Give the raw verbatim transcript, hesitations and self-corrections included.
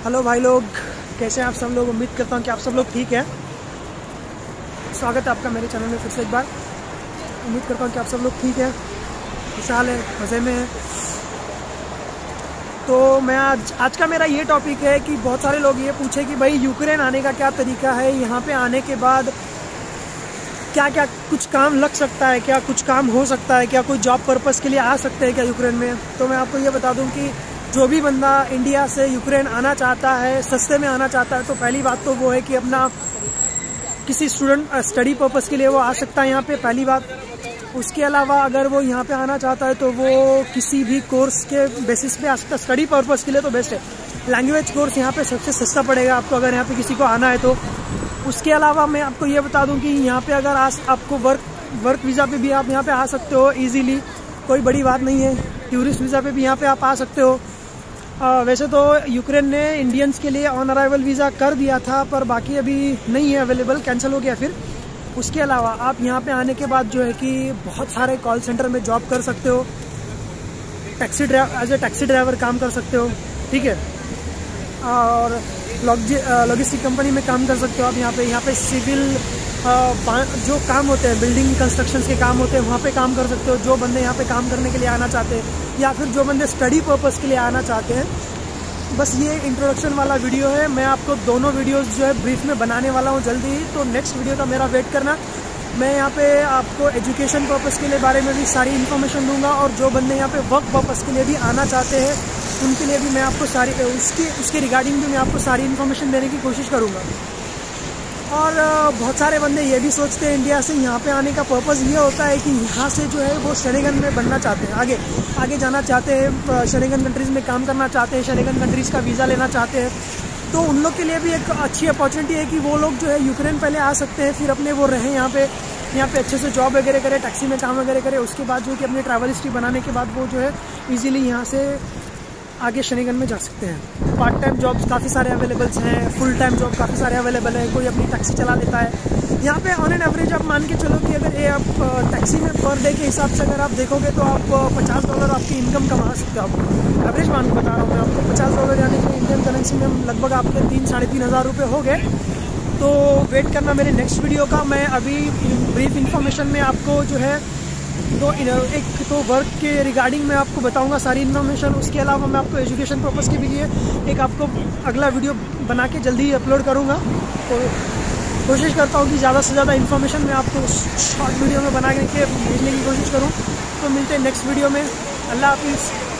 Hello भाई लोग, कैसे हैं आप सब लोग। उम्मीद करता हूँ कि आप सब लोग ठीक हैं। स्वागत है आपका मेरे चैनल में फिर से एक बार। उम्मीद करता हूँ कि आप सब लोग ठीक हैं, खुशहाल है, मज़े में है। तो मैं आज आज का मेरा ये टॉपिक है कि बहुत सारे लोग ये पूछे कि भाई यूक्रेन आने का क्या तरीका है, यहाँ पे आने के बाद क्या क्या कुछ काम लग सकता है, क्या कुछ काम हो सकता है, क्या कोई जॉब पर्पस के लिए आ सकते हैं क्या यूक्रेन में। तो मैं आपको ये बता दूं कि जो भी बंदा इंडिया से यूक्रेन आना चाहता है, सस्ते में आना चाहता है, तो पहली बात तो वो है कि अपना किसी स्टूडेंट स्टडी पर्पस के लिए वो आ सकता है यहाँ पे, पहली बात। उसके अलावा अगर वो यहाँ पे आना चाहता है तो वो किसी भी कोर्स के बेसिस पे आ सकता है। स्टडी पर्पस के लिए तो बेस्ट है। लैंग्वेज कोर्स यहाँ पे सबसे सस्ता पड़ेगा आपको अगर यहाँ पे किसी को आना है तो। उसके अलावा मैं आपको ये बता दूं कि यहाँ पे अगर आज आपको वर्क वर्क वीज़ा पे भी आप यहाँ पे आ सकते हो इजीली, कोई बड़ी बात नहीं है। टूरिस्ट वीज़ा पे भी यहाँ पे आप आ सकते हो। आ, वैसे तो यूक्रेन ने इंडियंस के लिए ऑन अराइवल वीज़ा कर दिया था, पर बाकी अभी नहीं है अवेलेबल, कैंसिल हो गया फिर। उसके अलावा आप यहाँ पे आने के बाद जो है कि बहुत सारे कॉल सेंटर में जॉब कर सकते हो, taxi driver as a taxi driver काम कर सकते हो, ठीक है। और लॉजिस्टिक कंपनी में काम कर सकते हो आप यहाँ पे। यहाँ पे सिविल जो काम होते हैं, बिल्डिंग कंस्ट्रक्शन के काम होते हैं, वहाँ पे काम कर सकते हो। जो बंदे यहाँ पे काम करने के लिए आना चाहते हैं या फिर जो बंदे स्टडी पर्पस के लिए आना चाहते हैं। बस ये इंट्रोडक्शन वाला वीडियो है। मैं आपको दोनों वीडियोस जो है ब्रीफ में बनाने वाला हूँ जल्दी ही, तो नेक्स्ट वीडियो का मेरा वेट करना। मैं यहाँ पे आपको एजुकेशन पर्पस के लिए बारे में भी सारी इन्फॉर्मेशन दूंगा, और जो बंदे यहाँ पे वर्क पर्पस के लिए भी आना चाहते हैं उनके लिए भी मैं आपको सारी उसके उसके रिगार्डिंग भी मैं आपको सारी इन्फॉर्मेशन देने की कोशिश करूँगा। और बहुत सारे बंदे ये भी सोचते हैं इंडिया से यहाँ पे आने का पर्पज़ ये होता है कि यहाँ से जो है वो शेनेगन में बनना चाहते हैं, आगे आगे जाना चाहते हैं, शेनेगन कंट्रीज़ में काम करना चाहते हैं, शेनेगन कंट्रीज़ का वीज़ा लेना चाहते हैं। तो उन लोग के लिए भी एक अच्छी अपॉर्चुनिटी है कि वो लोग जो है यूक्रेन पहले आ सकते हैं, फिर अपने वो रहें यहाँ पे यहाँ पे अच्छे से जॉब वगैरह करें, टैक्सी में काम वगैरह करें। उसके बाद जो है कि अपनी ट्रैवल हिस्ट्री बनाने के बाद वो जो है ईजिली यहाँ से आगे शेनेगन में जा सकते हैं। पार्ट टाइम जॉब्स काफ़ी सारे अवेलेबल्स हैं, फुल टाइम जॉब काफ़ी सारे अवेलेबल है। कोई अपनी टैक्सी चला लेता है यहाँ पे। ऑन एन एवरेज आप मान के चलो कि अगर ये आप टैक्सी में पर डे के हिसाब से अगर आप देखोगे तो आप पचास डॉलर आपकी इनकम कमा सकते हो। आप एवरेज मान के बता रहा हूँ मैं आपको, पचास डॉलर यानी कि इंडियन करेंसी में लगभग आपके तीन साढ़े तीन हज़ार रुपये हो गए। तो वेट करना मेरे नेक्स्ट वीडियो का। मैं अभी ब्रीफ इन्फॉर्मेशन में आपको जो है तो एक तो वर्क के रिगार्डिंग मैं आपको बताऊंगा सारी इन्फॉर्मेशन। उसके अलावा मैं आपको एजुकेशन पर्पस के भी लिए एक आपको अगला वीडियो बना के जल्दी ही अपलोड करूंगा। तो कोशिश करता हूं कि ज़्यादा से ज़्यादा इन्फॉर्मेशन मैं आपको शॉर्ट वीडियो में बना के भेजने की कोशिश करूं। तो मिलते हैं नेक्स्ट वीडियो में। अल्लाह हाफिज़।